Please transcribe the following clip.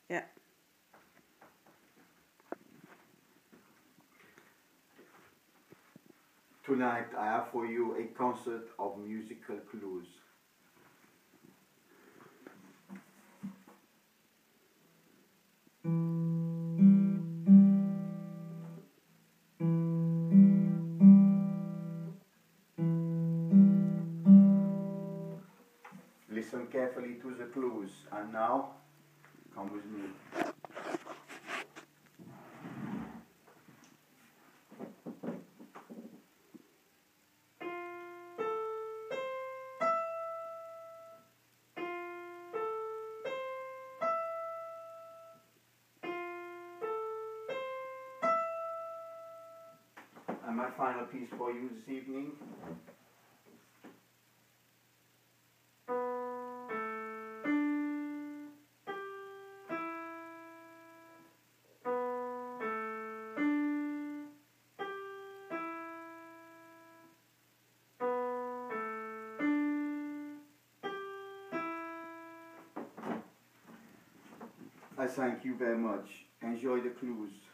Yeah. Tonight I have for you a concert of musical clues. Listen carefully to the clues, and now come with me. And my final piece for you this evening. I thank you very much. Enjoy the clues.